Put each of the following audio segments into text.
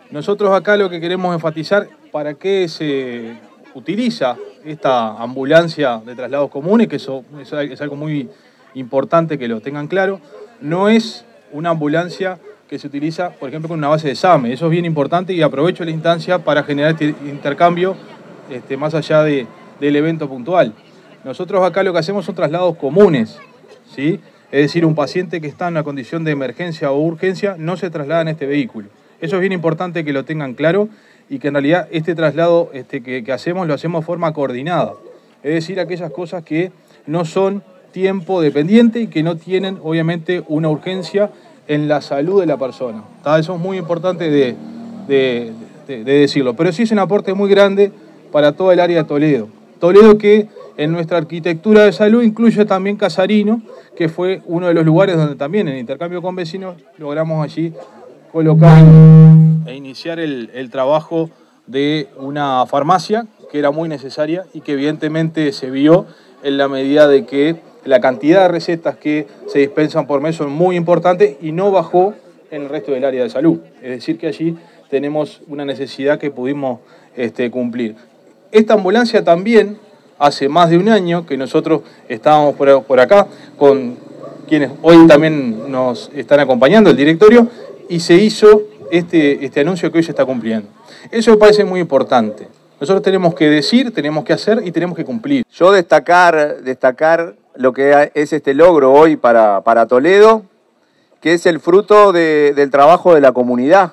Nosotros acá lo que queremos enfatizar para qué se utiliza esta ambulancia de traslados comunes, que eso es algo muy importante que lo tengan claro. No es una ambulancia que se utiliza, por ejemplo, con una base de SAME. Eso es bien importante y aprovecho la instancia para generar este intercambio más allá del evento puntual. Nosotros acá lo que hacemos son traslados comunes, ¿sí? Es decir, un paciente que está en una condición de emergencia o urgencia no se traslada en este vehículo. Eso es bien importante que lo tengan claro y que en realidad este traslado que hacemos lo hacemos de forma coordinada. Es decir, aquellas cosas que no son tiempo dependiente y que no tienen obviamente una urgencia en la salud de la persona. Eso es muy importante de decirlo. Pero sí es un aporte muy grande para toda el área de Toledo. Toledo que en nuestra arquitectura de salud incluye también Casarino, que fue uno de los lugares donde también en intercambio con vecinos logramos allí colocar e iniciar el trabajo de una farmacia que era muy necesaria y que evidentemente se vio en la medida de que la cantidad de recetas que se dispensan por mes son muy importantes y no bajó en el resto del área de salud. Es decir, que allí tenemos una necesidad que pudimos cumplir. Esta ambulancia también, hace más de un año que nosotros estábamos por acá con quienes hoy también nos están acompañando, el directorio, y se hizo este anuncio que hoy se está cumpliendo. Eso me parece muy importante. Nosotros tenemos que decir, tenemos que hacer y tenemos que cumplir. Yo destacar lo que es este logro hoy para Toledo, que es el fruto del trabajo de la comunidad.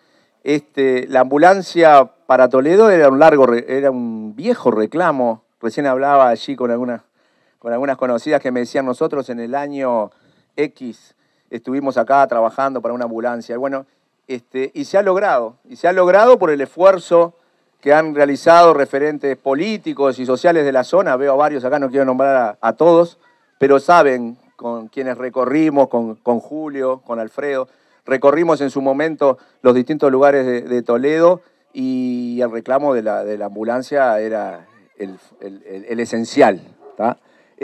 La ambulancia para Toledo era un viejo reclamo. Recién hablaba allí con algunas conocidas que me decían, nosotros en el año X estuvimos acá trabajando para una ambulancia. Bueno, y se ha logrado por el esfuerzo que han realizado referentes políticos y sociales de la zona. Veo a varios acá, no quiero nombrar a todos, pero saben con quienes recorrimos, con Julio, con Alfredo, recorrimos en su momento los distintos lugares de Toledo y el reclamo de la ambulancia era el esencial, ¿tá?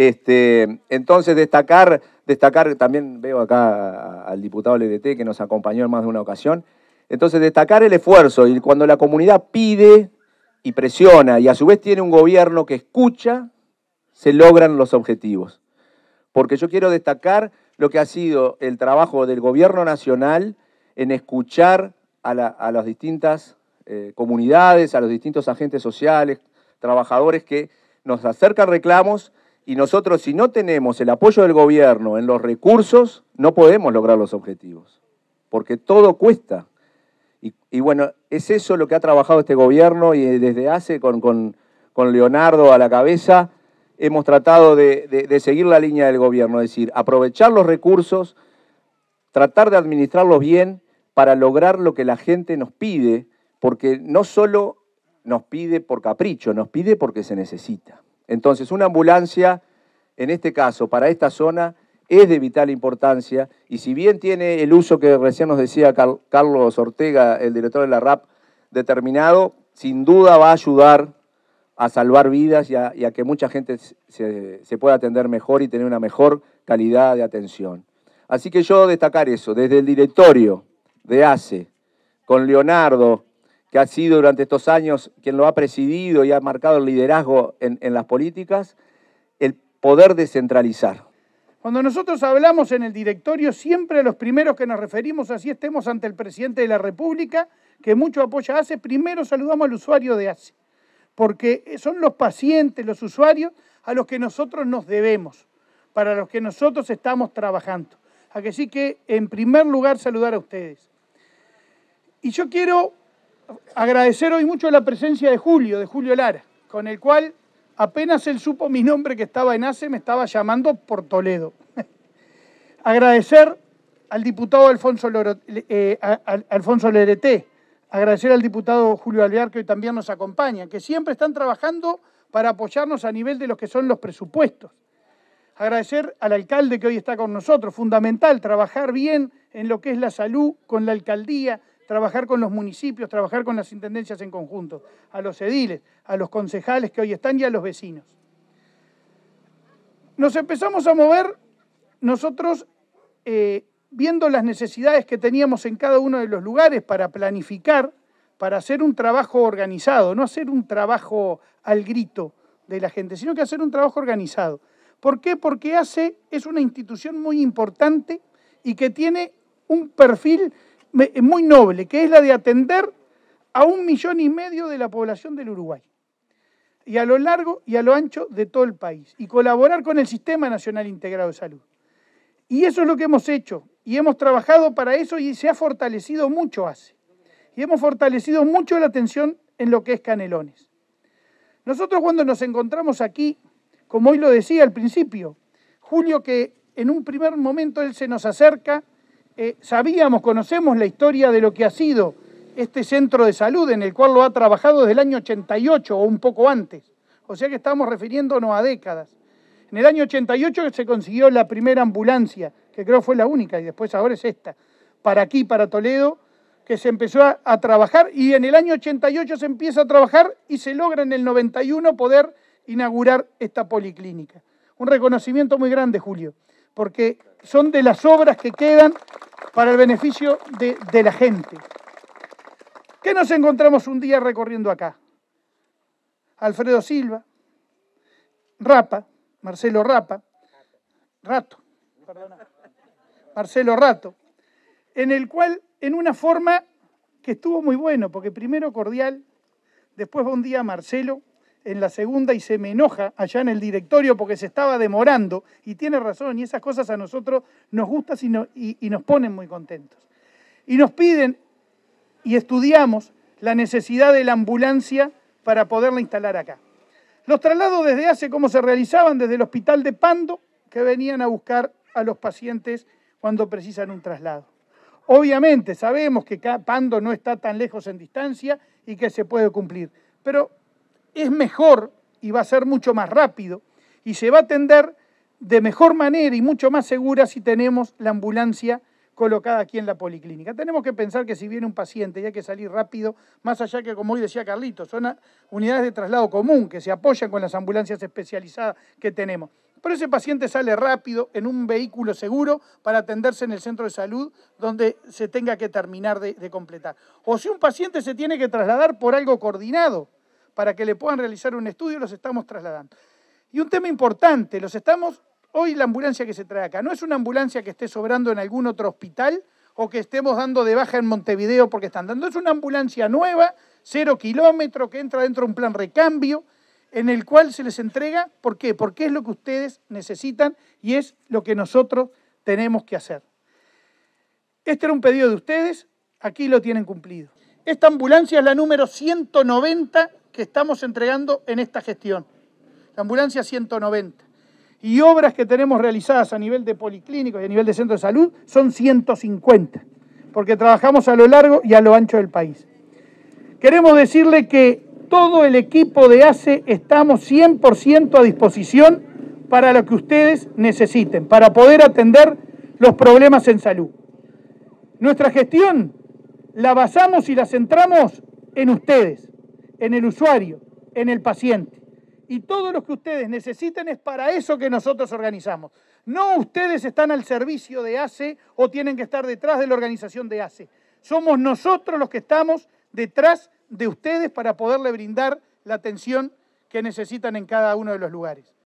Entonces destacar, también veo acá al diputado LDT que nos acompañó en más de una ocasión. Entonces destacar el esfuerzo y cuando la comunidad pide y presiona y a su vez tiene un gobierno que escucha, se logran los objetivos. Porque yo quiero destacar lo que ha sido el trabajo del gobierno nacional en escuchar a las distintas comunidades, a los distintos agentes sociales, trabajadores que nos acercan reclamos y nosotros si no tenemos el apoyo del gobierno en los recursos, no podemos lograr los objetivos. Porque todo cuesta. Y bueno, es eso lo que ha trabajado este gobierno y desde hace con Leonardo a la cabeza hemos tratado de seguir la línea del gobierno, es decir, aprovechar los recursos, tratar de administrarlos bien para lograr lo que la gente nos pide, porque no solo nos pide por capricho, nos pide porque se necesita. Entonces, una ambulancia, en este caso, para esta zona, es de vital importancia y si bien tiene el uso que recién nos decía Carlos Ortega, el director de la RAP, determinado, sin duda va a ayudar a salvar vidas y a que mucha gente se pueda atender mejor y tener una mejor calidad de atención. Así que yo destacar eso, desde el directorio de ACE, con Leonardo, que ha sido durante estos años quien lo ha presidido y ha marcado el liderazgo en las políticas, el poder descentralizar. Cuando nosotros hablamos en el directorio, siempre los primeros que nos referimos, así estemos ante el presidente de la República, que mucho apoya a ACE, primero saludamos al usuario de ACE, porque son los pacientes, los usuarios, a los que nosotros nos debemos, para los que nosotros estamos trabajando. Así que, en primer lugar, saludar a ustedes. Y yo quiero agradecer hoy mucho la presencia de Julio Lara, con el cual apenas él supo mi nombre que estaba en ACE, me estaba llamando por Toledo. Agradecer al diputado Alfonso Lerete, agradecer al diputado Julio Alvear, que hoy también nos acompaña, que siempre están trabajando para apoyarnos a nivel de lo que son los presupuestos. Agradecer al alcalde que hoy está con nosotros, fundamental, trabajar bien en lo que es la salud con la alcaldía, trabajar con los municipios, trabajar con las intendencias en conjunto, a los ediles, a los concejales que hoy están y a los vecinos. Nos empezamos a mover nosotros viendo las necesidades que teníamos en cada uno de los lugares para planificar para hacer un trabajo organizado, no hacer un trabajo al grito de la gente, sino que hacer un trabajo organizado. ¿Por qué? Porque ACE es una institución muy importante y que tiene un perfil muy noble, que es la de atender a 1,5 millones de la población del Uruguay, y a lo largo y a lo ancho de todo el país, y colaborar con el Sistema Nacional Integrado de Salud. Y eso es lo que hemos hecho, y hemos trabajado para eso, y se ha fortalecido mucho ACE. Y hemos fortalecido mucho la atención en lo que es Canelones. Nosotros cuando nos encontramos aquí, como hoy lo decía al principio, Julio, que en un primer momento él se nos acerca, conocemos la historia de lo que ha sido este centro de salud, en el cual lo ha trabajado desde el año 88 o un poco antes. O sea que estamos refiriéndonos a décadas. En el año 88 se consiguió la primera ambulancia, que creo fue la única, y después ahora es esta, para aquí, para Toledo, que se empezó a trabajar, y en el año 88 se empieza a trabajar y se logra en el 91 poder inaugurar esta policlínica. Un reconocimiento muy grande, Julio, porque son de las obras que quedan para el beneficio de la gente. ¿Qué nos encontramos un día recorriendo acá? Alfredo Silva, Marcelo Rato, en el cual, en una forma que estuvo muy bueno, porque primero cordial, después va un día Marcelo, en la segunda, y se me enoja allá en el directorio porque se estaba demorando, y tiene razón, y esas cosas a nosotros nos gustan y nos ponen muy contentos. Y nos piden, y estudiamos, la necesidad de la ambulancia para poderla instalar acá. Los traslados desde ACE, ¿cómo se realizaban? Desde el hospital de Pando, que venían a buscar a los pacientes cuando precisan un traslado. Obviamente sabemos que Pando no está tan lejos en distancia y que se puede cumplir, pero es mejor y va a ser mucho más rápido y se va a atender de mejor manera y mucho más segura si tenemos la ambulancia colocada aquí en la policlínica. Tenemos que pensar que si viene un paciente y hay que salir rápido, más allá que, como hoy decía Carlitos, son unidades de traslado común que se apoyan con las ambulancias especializadas que tenemos. Pero ese paciente sale rápido en un vehículo seguro para atenderse en el centro de salud donde se tenga que terminar de completar. O si un paciente se tiene que trasladar por algo coordinado para que le puedan realizar un estudio, los estamos trasladando. Y un tema importante, hoy la ambulancia que se trae acá no es una ambulancia que esté sobrando en algún otro hospital o que estemos dando de baja en Montevideo porque están dando. Es una ambulancia nueva, 0 kilómetros, que entra dentro de un plan recambio, en el cual se les entrega. ¿Por qué? Porque es lo que ustedes necesitan y es lo que nosotros tenemos que hacer. Este era un pedido de ustedes, aquí lo tienen cumplido. Esta ambulancia es la número 190 que estamos entregando en esta gestión. La ambulancia 190. Y obras que tenemos realizadas a nivel de policlínicos y a nivel de centro de salud son 150, porque trabajamos a lo largo y a lo ancho del país. Queremos decirle que todo el equipo de ACE estamos 100% a disposición para lo que ustedes necesiten, para poder atender los problemas en salud. Nuestra gestión la basamos y la centramos en ustedes, en el usuario, en el paciente. Y todo lo que ustedes necesiten es para eso que nosotros organizamos. No ustedes están al servicio de ACE o tienen que estar detrás de la organización de ACE. Somos nosotros los que estamos detrás de ustedes para poderle brindar la atención que necesitan en cada uno de los lugares.